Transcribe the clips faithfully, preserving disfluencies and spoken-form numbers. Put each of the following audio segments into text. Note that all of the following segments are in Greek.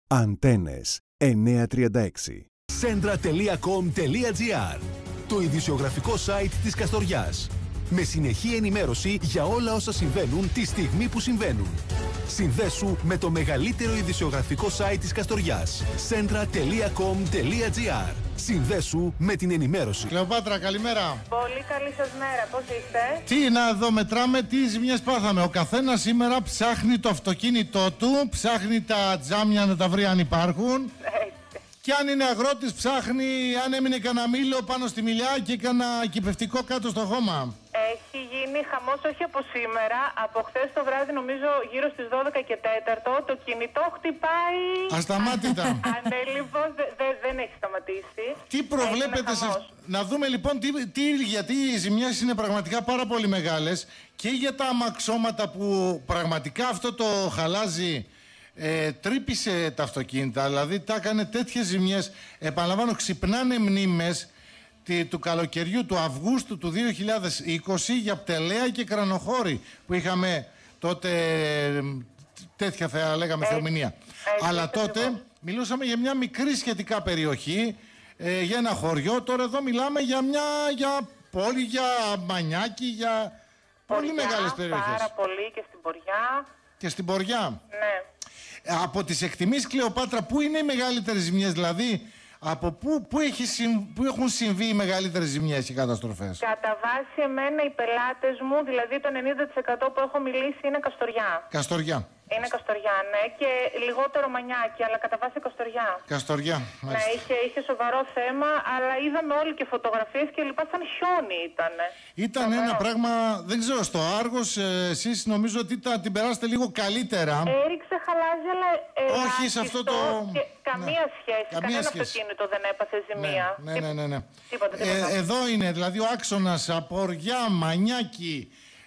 Αντένες εννιακόσια τριάντα έξι. Σέντρα τελεία κομ τελεία τζι άρ. Το ειδησιογραφικό site της Καστοριάς. Με συνεχή ενημέρωση για όλα όσα συμβαίνουν τη στιγμή που συμβαίνουν. Συνδέσου με το μεγαλύτερο ειδησιογραφικό site της Καστοριάς. σέντρα τελεία κομ τελεία τζι άρ. Συνδέσου με την ενημέρωση. Κλεοπάτρα, καλημέρα. Πολύ καλή σας μέρα, πώς είστε? Τι να εδώ μετράμε, τι ζημιές πάθαμε. Ο καθένας σήμερα ψάχνει το αυτοκίνητό του, ψάχνει τα τζάμια να τα βρει αν υπάρχουν. Έτσι. Και αν είναι αγρότης ψάχνει αν έμεινε κανένα μήλο πάνω στη μιλιά και κανένα κυπευτικό κάτω στο χώμα. Έχει γίνει χαμός όχι από σήμερα, από χθες το βράδυ νομίζω γύρω στις δώδεκα και τέταρτο το κινητό χτυπάει ασταμάτητα. Ανέλειπος, δε, δε, δεν έχει σταματήσει. Τι προβλέπετε σε... Να δούμε λοιπόν τι, τι, γιατί οι ζημιές είναι πραγματικά πάρα πολύ μεγάλες και για τα αμαξώματα που πραγματικά αυτό το χαλάζι Ε, τρύπησε τα αυτοκίνητα, δηλαδή τα έκανε τέτοιες ζημιές. Επαναλαμβάνω, ξυπνάνε μνήμες τη, του καλοκαιριού του Αυγούστου του δύο χιλιάδες είκοσι για Πτελαία και Κρανοχώρη που είχαμε τότε ε, τέτοια θα λέγαμε θεομηνία. Αλλά τότε μιλούσαμε για μια μικρή σχετικά περιοχή, ε, για ένα χωριό. Τώρα εδώ μιλάμε για μια για πόλη, για Μανιάκι, για πολύ Ποριά, μεγάλες περιοχές. Πάρα πολύ και στην Ποριά. Και στην Ποριά. Ναι. Από τις εκτιμήσεις, Κλεοπάτρα, πού είναι οι μεγαλύτερες ζημιές, δηλαδή από πού, πού, έχει, πού έχουν συμβεί οι μεγαλύτερες ζημιές και καταστροφές? Κατά βάση εμένα οι πελάτες μου, δηλαδή το ενενήντα τοις εκατό που έχω μιλήσει είναι Καστοριά. Καστοριά. Είναι Καστοριά, ναι, και λιγότερο Μανιάκι, αλλά κατά βάση Καστοριά. Καστοριά, ναι, είχε, είχε σοβαρό θέμα, αλλά είδαμε όλοι και φωτογραφίες και λοιπά, σαν χιόνι ήτανε. Ήταν Σοβαρό. Ένα πράγμα, δεν ξέρω, στο Άργος ε, εσείς νομίζω ότι τα, την περάσετε λίγο καλύτερα. Έριξε χαλάζι, αλλά ελάχιστο. Όχι σε αυτό το... Και καμία ναι. σχέση, καμία κανένα σχέση. αυτοκίνητο δεν έπαθε ζημία. Ναι, ναι, ναι, ναι. Τίποτα, τίποτα. Ε, εδώ είναι, δηλαδή ο άξονας Αποριά, Μανιάκι,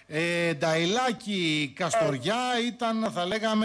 Ε, Νταϊλάκι, Καστοριά ε. ήταν, θα λέγαμε...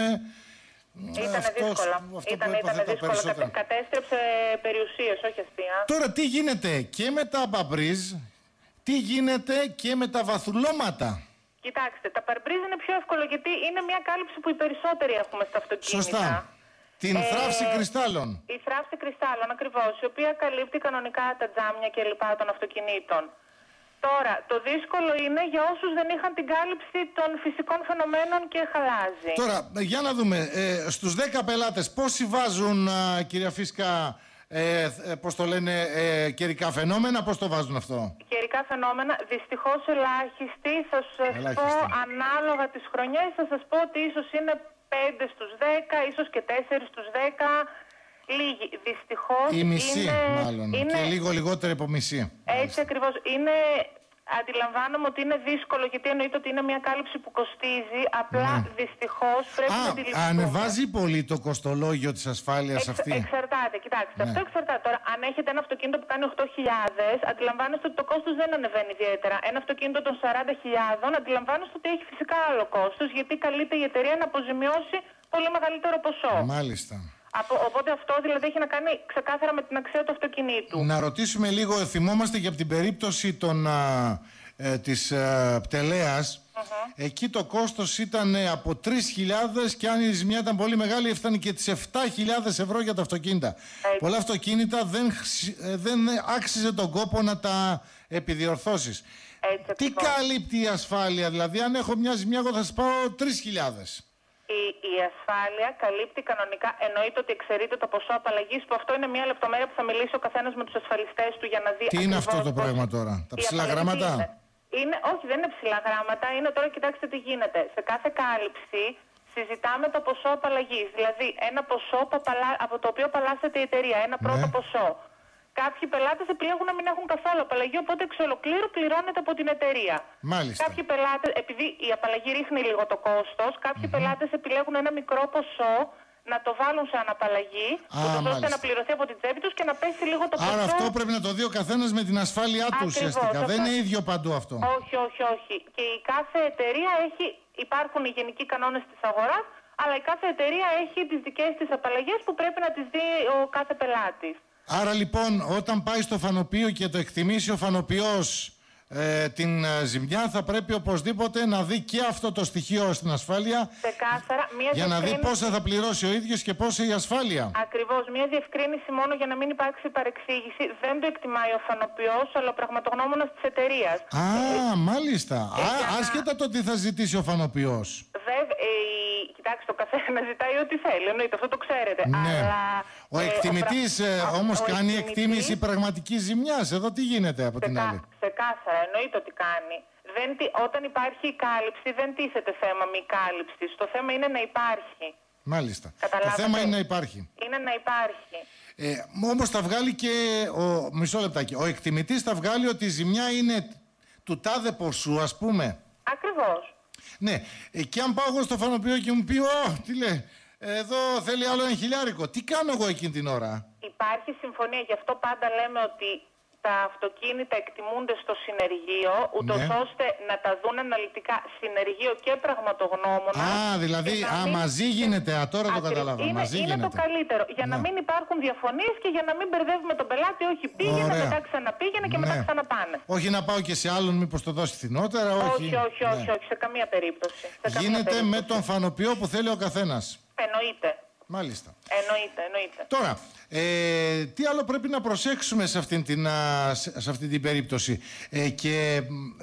Ήταν δύσκολα. Ήταν, ήταν δύσκολα. Κατε, κατέστρεψε περιουσίες, όχι αστεία. Τώρα τι γίνεται και με τα μπαμπρίζ, τι γίνεται και με τα βαθουλώματα? Κοιτάξτε, τα παρμπρίζ είναι πιο εύκολο γιατί είναι μια κάλυψη που οι περισσότεροι έχουμε στα αυτοκίνητα. Σωστά. Την ε, θράψη κρυστάλλων. Η θράψη κρυστάλλων, ακριβώς, η οποία καλύπτει κανονικά τα τζάμια και λοιπά των αυτοκινήτων. Τώρα, το δύσκολο είναι για όσους δεν είχαν την κάλυψη των φυσικών φαινομένων και χαλάζει. Τώρα, για να δούμε, ε, στους δέκα πελάτες πόσοι βάζουν, α, κυρία Φίσκα, ε, ε, πώς το λένε, ε, καιρικά φαινόμενα, πώς το βάζουν αυτό? Καιρικά φαινόμενα, δυστυχώς ελάχιστοι, θα σας ελάχιστη. πω ανάλογα τις χρονιές, θα σας πω ότι ίσως είναι πέντε στους δέκα, ίσως και τέσσερα στους δέκα. Λίγοι, δυστυχώς. Η μισή, είναι, μάλλον. Είναι, και λίγο λιγότερο από μισή. Έτσι ακριβώς. Είναι, αντιλαμβάνομαι ότι είναι δύσκολο γιατί εννοείται ότι είναι μια κάλυψη που κοστίζει. Απλά ναι. δυστυχώς πρέπει Α, να αντιληφθούμε. Ανεβάζει πολύ το κοστολόγιο της ασφάλειας Εξ, αυτή. Εξαρτάται, κοιτάξτε. Ναι. Αυτό εξαρτάται. Τώρα, αν έχετε ένα αυτοκίνητο που κάνει οκτώ χιλιάδες, αντιλαμβάνεστε ότι το κόστος δεν ανεβαίνει ιδιαίτερα. Ένα αυτοκίνητο των σαράντα χιλιάδων, αντιλαμβάνεστε ότι έχει φυσικά άλλο κόστος γιατί καλείται η εταιρεία να αποζημιώσει πολύ μεγαλύτερο ποσό. Μάλιστα. Από, οπότε αυτό δηλαδή έχει να κάνει ξεκάθαρα με την αξία του αυτοκινήτου. Να ρωτήσουμε λίγο, θυμόμαστε και από την περίπτωση των, α, ε, της α, Πτελέας. Uh-huh. Εκεί το κόστος ήταν από τρεις χιλιάδες και αν η ζημιά ήταν πολύ μεγάλη έφτανε και τις επτά χιλιάδες ευρώ για τα αυτοκίνητα. Έτσι. Πολλά αυτοκίνητα δεν, δεν άξιζε τον κόπο να τα επιδιορθώσεις. Έτσι, Τι καλύπτει η ασφάλεια, δηλαδή αν έχω μια ζημιά εγώ θα σας πάω τρεις χιλιάδες. Η, η ασφάλεια καλύπτει κανονικά, εννοείται ότι εξαιρείται το ποσό απαλλαγής, που αυτό είναι μια λεπτομέρεια που θα μιλήσει ο καθένας με τους ασφαλιστές του για να δει. Τι είναι αυτό το πράγμα τώρα, τα ψηλά γράμματα? Είναι. είναι, όχι, δεν είναι ψηλά γράμματα, είναι τώρα κοιτάξτε τι γίνεται. Σε κάθε κάλυψη συζητάμε το ποσό απαλλαγής, δηλαδή ένα ποσό που απαλα... από το οποίο απαλλάσσεται η εταιρεία, ένα πρώτο ναι. ποσό. Κάποιοι πελάτες επιλέγουν να μην έχουν καθόλου απαλλαγή, οπότε εξ ολοκλήρου πληρώνεται από την εταιρεία. Μάλιστα. Κάποιοι πελάτες, επειδή η απαλλαγή ρίχνει λίγο το κόστος, κάποιοι mm-hmm. πελάτες επιλέγουν ένα μικρό ποσό να το βάλουν σαν απαλλαγή, ώστε να πληρωθεί από την τσέπη τους και να πέσει λίγο το ποσό. Άρα αυτό πρέπει να το δει ο καθένας με την ασφάλειά του ουσιαστικά. Δεν είναι ίδιο παντού αυτό. Όχι, όχι, όχι. Και η κάθε εταιρεία έχει, υπάρχουν οι γενικοί κανόνες της αγοράς, αλλά η κάθε εταιρεία έχει τις δικές της απαλλαγές που πρέπει να τις δει ο κάθε πελάτης. Άρα λοιπόν όταν πάει στο φανοπείο και το εκτιμήσει ο φανοποιός ε, την ε, ζημιά θα πρέπει οπωσδήποτε να δει και αυτό το στοιχείο στην ασφάλεια. Ξεκάθαρα, μια για να δει διευκρίνηση... πόσα θα πληρώσει ο ίδιος και πόσα η ασφάλεια. Ακριβώς. Μια διευκρίνηση μόνο για να μην υπάρξει παρεξήγηση. Δεν το εκτιμάει ο φανοποιός, αλλά ο πραγματογνώμονας της εταιρείας. Α, ε, μάλιστα. Ε, Α, να... άσχετα το τι θα ζητήσει ο φανοποιός. Βέβαια, ε, κοιτάξτε, ο καθένας ζητάει ό,τι θέλει. Εννοείται, αυτό το ξέρετε. Ναι. Αλλά, ο εκτιμητής ε, ο... όμως ο κάνει εκτιμητής... εκτίμηση πραγματικής ζημιάς. Εδώ τι γίνεται από Ξεκά... την άλλη. Ξεκάθαρα, εννοείται ότι κάνει. Δεν, όταν υπάρχει η κάλυψη, δεν τίθεται θέμα μη κάλυψης. Το θέμα είναι να υπάρχει. Μάλιστα. Καταλάβατε. Το θέμα είναι να υπάρχει. Είναι να υπάρχει. Ε, όμως θα βγάλει και. Ο, μισό λεπτάκι. Ο εκτιμητής θα βγάλει ότι η ζημιά είναι του τάδε ποσού, ας πούμε. Ακριβώς. Ναι. Ε, και αν πάω εγώ στο φανοποιό και μου πει, Ω, τι λέει, εδώ θέλει άλλο ένα χιλιάρικο. Τι κάνω εγώ εκείνη την ώρα. Υπάρχει συμφωνία. Γι' αυτό πάντα λέμε ότι τα αυτοκίνητα εκτιμούνται στο συνεργείο, ούτως ναι. ώστε να τα δουν αναλυτικά συνεργείο και πραγματογνώμονα. Α, δηλαδή, α, μην... μαζί γίνεται. Α, τώρα το καταλάβω. Είναι, μαζί είναι γίνεται. το καλύτερο. Για ναι. να μην υπάρχουν διαφωνίες και για να μην μπερδεύουμε τον πελάτη. Όχι, πήγαινε, Ωραία. μετά ξαναπήγαινε και ναι. μετά ξαναπάνε. Όχι να πάω και σε άλλον, μήπως το δώσει φθηνότερα. Όχι, όχι, όχι, όχι, ναι. όχι, σε καμία περίπτωση. Σε καμία γίνεται περίπτωση. με τον φανοποιό που θέλει ο καθένας. Εννοείται. Μάλιστα. Εννοείται, εννοείται. Τώρα, ε, τι άλλο πρέπει να προσέξουμε σε αυτήν την, α, σε αυτήν την περίπτωση ε, και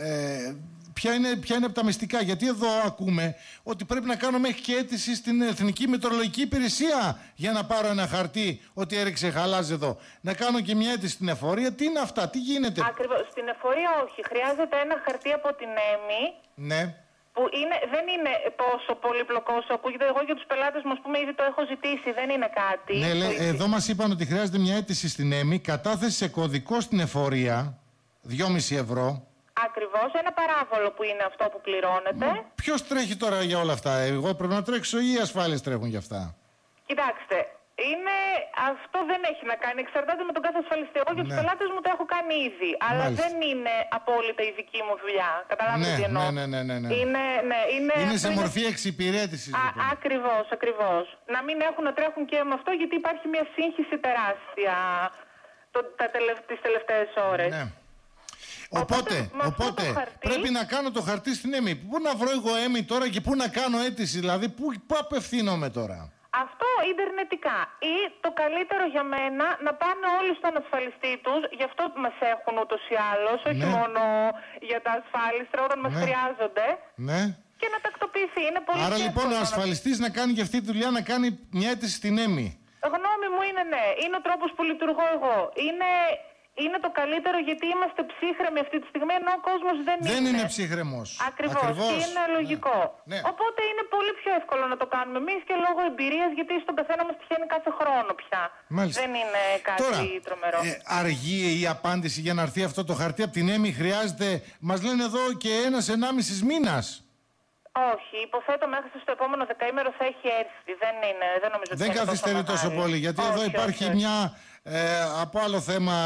ε, ποια, είναι, ποια είναι από τα μυστικά. Γιατί εδώ ακούμε ότι πρέπει να κάνω μέχρι και αίτηση στην Εθνική Μετεωρολογική Υπηρεσία για να πάρω ένα χαρτί ότι έριξε χαλάζ εδώ. Να κάνω και μια αίτηση στην εφορία. Τι είναι αυτά, τι γίνεται. Ακριβώς. Στην εφορία όχι. Χρειάζεται ένα χαρτί από την ΕΜΗ. Ναι. Που είναι, δεν είναι τόσο πολύπλοκο όσο ακούγεται. Εγώ για τους πελάτες μου, ας πούμε, ήδη το έχω ζητήσει. Δεν είναι κάτι. Ναι, λέ, εδώ μας είπαν ότι χρειάζεται μια αίτηση στην ΕΜΗ, κατάθεση σε κωδικό στην εφορία, δυόμισι ευρώ. Ακριβώς, ένα παράβολο που είναι αυτό που πληρώνεται. Μα, ποιος τρέχει τώρα για όλα αυτά, εγώ πρέπει να τρέξω ή οι ασφάλειες τρέχουν για αυτά. Κοιτάξτε, είναι, αυτό δεν έχει να κάνει, εξαρτάται με τον κάθε ασφαλιστή. Εγώ για τους ναι. πελάτες μου το έχω κάνει ήδη, αλλά Μάλιστα. δεν είναι απόλυτα η δική μου δουλειά. Καταλάβετε ναι, τι εννοώ. Ναι, ναι, ναι, ναι. Είναι, ναι, είναι, είναι σε είναι... μορφή εξυπηρέτησης. Α, λοιπόν. Ακριβώς, ακριβώς. Να μην έχουν να τρέχουν και με αυτό, γιατί υπάρχει μια σύγχυση τεράστια το, τα τελευ, τις τελευταίες ώρες. Ναι. Οπότε, οπότε, οπότε χαρτί... πρέπει να κάνω το χαρτί στην ΕΜΗ. Πού να βρω εγώ ΕΜΗ τώρα και πού να κάνω αίτηση, δηλαδή πού, πού απευθύνομαι τώρα. Αυτό ιντερνετικά. Ή το καλύτερο για μένα να πάνε όλοι στον ασφαλιστή τους, γι' αυτό μας έχουν ούτως ή άλλως, όχι ναι. μόνο για τα ασφάλιστρα όταν μας ναι. χρειάζονται. Ναι. Και να τακτοποιηθεί. Είναι πολύ Άρα λοιπόν ο ασφαλιστής να... να κάνει και αυτή τη δουλειά, να κάνει μια αίτηση στην ΕΜΗ. Γνώμη μου είναι ναι. Είναι ο τρόπος που λειτουργώ εγώ. Είναι... Είναι το καλύτερο γιατί είμαστε ψύχρεμοι αυτή τη στιγμή, ενώ ο κόσμος δεν, δεν είναι. Δεν είναι ψύχρεμος. Ακριβώς. Ακριβώς. Και είναι λογικό. Ναι. Ναι. Οπότε είναι πολύ πιο εύκολο να το κάνουμε εμείς και λόγω εμπειρίας, γιατί στον καθένα μας τυχαίνει κάθε χρόνο πια. Μάλιστα. Δεν είναι κάτι Τώρα, τρομερό. Ε, αργεί η απάντηση για να έρθει αυτό το χαρτί από την ΕΜΗ, χρειάζεται, μας λένε εδώ, και ένας ενάμισης μήνας. Όχι, υποθέτω μέχρι στο επόμενο δεκαήμερο θα έχει έρθει. Δεν είναι, δεν νομίζω ότι δεν καθυστερεί τόσο, τόσο πολύ, γιατί όχι, εδώ υπάρχει όχι, μια, ε, από άλλο θέμα,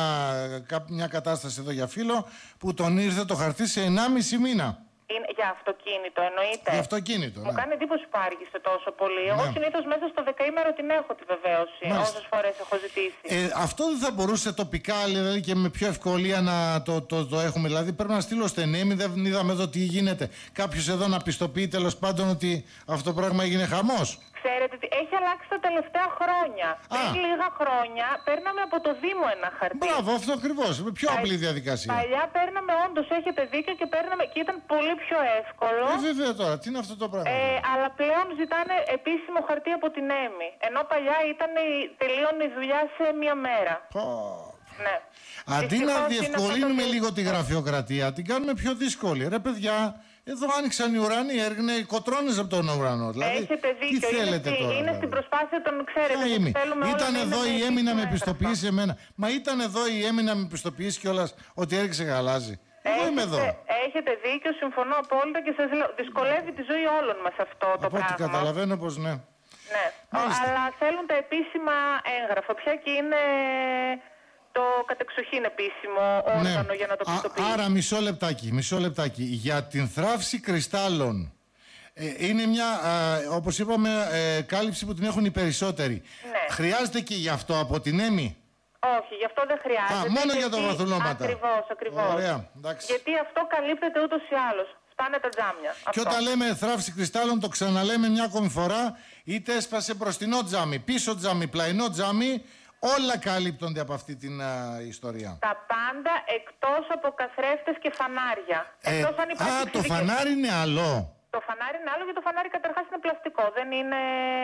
μια κατάσταση εδώ για φίλο, που τον ήρθε το χαρτί σε ενάμιση μήνα. Είναι για αυτοκίνητο, εννοείται. Για αυτοκίνητο, ναι. Μου κάνει εντύπωση που άργησε τόσο πολύ. Εγώ ναι. συνήθως μέσα στο δεκαήμερο την έχω τη βεβαίωση. Όσες φορές έχω ζητήσει. Ε, αυτό δεν θα μπορούσε τοπικά, δηλαδή, και με πιο ευκολία να το, το, το έχουμε. Δηλαδή, πρέπει να στείλω στην ΕΜΗ, δεν είδαμε εδώ τι γίνεται. Κάποιος εδώ να πιστοποιεί τέλος πάντων ότι αυτό το πράγμα έγινε χαμός. Ξέρετε, έχει αλλάξει τα τελευταία χρόνια. Α. Πριν λίγα χρόνια παίρναμε από το Δήμο ένα χαρτί. Μπράβο, αυτό ακριβώς. Με πιο απλή διαδικασία. Παλιά παίρναμε, όντως έχετε δίκιο, και παίρναμε και ήταν πολύ πιο εύκολο. Ε, βέβαια τώρα, τι είναι αυτό το πράγμα. Ε, αλλά πλέον ζητάνε επίσημο χαρτί από την ΕΜΗ. Ενώ παλιά ήταν η, τελείωνε η δουλειά σε μία μέρα. Oh. Ναι. Αντί να διευκολύνουμε λίγο τη γραφειοκρατία, την κάνουμε πιο δύσκολη. Ρε παιδιά, εδώ άνοιξαν οι ουρανοί, έργνε οι κοτρώνες από τον ουρανό. Δηλαδή, έχετε δίκιο. Τι θέλετε είναι, τώρα, είναι στην προσπάθεια των, ξέρετε, ήταν εδώ η ΕΜΗ να με πιστοποιήσει εμένα. Μα ήταν εδώ η ΕΜΗ να με πιστοποιήσει κιόλας ότι έριξε γαλάζι. Εγώ έχετε, είμαι εδώ. Έχετε δίκιο, συμφωνώ απόλυτα και σας λέω, δυσκολεύει τη ζωή όλων μας αυτό το από πράγμα. Από ό,τι καταλαβαίνω πως ναι. Ναι, μάλιστα. Αλλά θέλουν τα επίσημα έγγραφα πια και είναι το κατεξοχήν επίσημο όργανο, ναι, για να το πιστοποιήσει. Άρα μισό λεπτάκι, μισό λεπτάκι. Για την θράψη κρυστάλλων, ε, είναι μια, ε, όπως είπαμε, ε, κάλυψη που την έχουν οι περισσότεροι. Ναι. Χρειάζεται και γι' αυτό από την ΕΜΗ. Όχι, γι' αυτό δεν χρειάζεται. Α, μόνο γιατί... για τα βαθουλώματα. Ακριβώς, ακριβώς. Ωραία, εντάξει. Γιατί αυτό καλύπτεται ούτως ή άλλως. Φτάνε τα τζάμια. Και αυτό. όταν λέμε θράψη κρυστάλλων, το ξαναλέμε μια ακόμη φορά, είτε έσπασε μπροστινό τζάμι, πίσω τζάμι, πλαϊνό τζάμι, όλα καλύπτονται από αυτή την α, ιστορία. Τα πάντα εκτός από καθρέφτες και φανάρια. Ε, Εκτός αν υπάρχει α, το φυσική... φανάρι είναι άλλο. Το φανάρι είναι άλλο, γιατί το φανάρι καταρχάς είναι πλαστικό. Δεν είναι,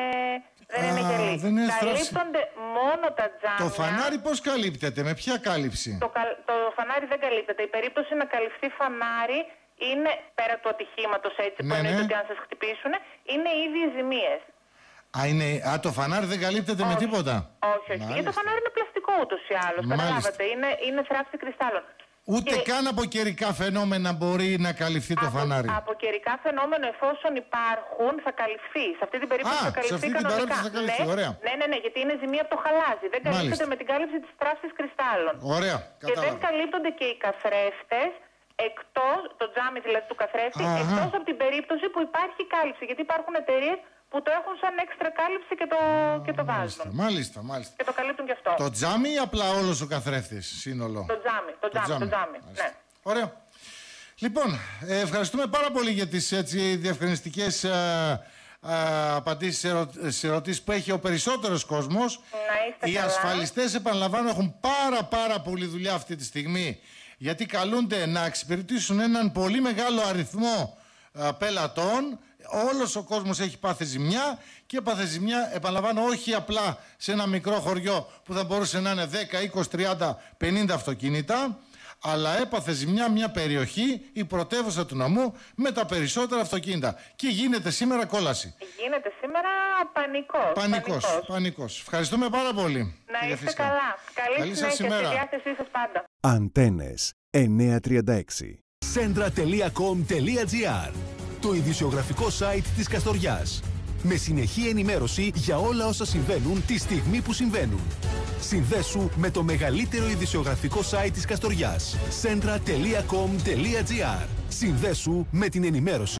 δεν Α, είναι γελί. δεν είναι Καλύπτονται μόνο τα τζάμια. Το φανάρι πώς καλύπτεται, με ποια κάλυψη? Το, κα- το φανάρι δεν καλύπτεται. Η περίπτωση να καλυφθεί φανάρι είναι, πέρα του ατυχήματος έτσι που Ναι, εννοείται ναι. ότι αν σας χτυπήσουν, είναι οι ίδιες ζημίες. Α, είναι, α, το φανάρι δεν καλύπτεται με τίποτα. Όχι, όχι. Γιατί το Μάλιστα. φανάρι είναι πλαστικό ούτως ή άλλως. Μάλιστα. Καταλάβατε. Είναι, είναι θράψη κρυστάλλων. Ούτε Και καν από καιρικά φαινόμενα μπορεί να καλυφθεί το από, φανάρι. από καιρικά φαινόμενο, εφόσον υπάρχουν, θα καλυφθεί. Σε αυτή την περίπτωση Α, θα σε καλυφθεί αυτή την κανονικά. περίπτωση θα καλυφθεί, ναι, ωραία. ναι, ναι, ναι, γιατί είναι ζημία από το χαλάζι. Δεν καλύπτεται Μάλιστα. με την κάλυψη της θράψης κρυστάλλων. Ωραία, Και δεν κατάλαβα. καλύπτονται και οι καθρέφτες, εκτός, το τζάμι δηλαδή του καθρέφτη, Αχα. εκτός από την περίπτωση που υπάρχει κάλυψη. Γιατί υπάρχουν εταιρείες που το έχουν σαν έξτρα κάλυψη και το, και το βάζουν. Μάλιστα, μάλιστα. Και το καλύπτουν και αυτό. Το τζάμι ή απλά όλος ο καθρέφτης σύνολο? Το τζάμι, το τζάμι, το τζάμι. Μάλιστα. Ναι. Ωραία. Λοιπόν, ε, ευχαριστούμε πάρα πολύ για τις έτσι, διευκρινιστικές ε, ε, απαντήσεις σε, ερω... σε ερωτήσεις που έχει ο περισσότερος κόσμος. Να είστε Οι καλά. ασφαλιστές, επαναλαμβάνω, έχουν πάρα πάρα πολλή δουλειά αυτή τη στιγμή, γιατί καλούνται να εξυπηρετήσουν έναν πολύ μεγάλο αριθμό ε, πελατών. Όλος ο κόσμος έχει πάθει ζημιά και έπαθε ζημιά, επαναλαμβάνω, όχι απλά σε ένα μικρό χωριό που θα μπορούσε να είναι δέκα, είκοσι, τριάντα, πενήντα αυτοκίνητα, αλλά έπαθε ζημιά μια περιοχή, η πρωτεύουσα του νομού, με τα περισσότερα αυτοκίνητα. Και γίνεται σήμερα κόλαση. Γίνεται σήμερα πανικός. Πανικός, πανικός. Ευχαριστούμε πάρα πολύ. Να κυρία είστε Φίσκα. καλά. Καλή, Καλή σας συνέχεια, στη ημέρα. διάθεσή σας πάντα. Αντένες εννιακόσια τριάντα έξι. σέντρα τελεία κομ τελεία τζι άρ, το ειδησιογραφικό site της Καστοριάς. Με συνεχή ενημέρωση για όλα όσα συμβαίνουν τη στιγμή που συμβαίνουν. Συνδέσου με το μεγαλύτερο ειδησιογραφικό site της Καστοριάς. σέντρα τελεία κομ τελεία τζι άρ. Συνδέσου με την ενημέρωση.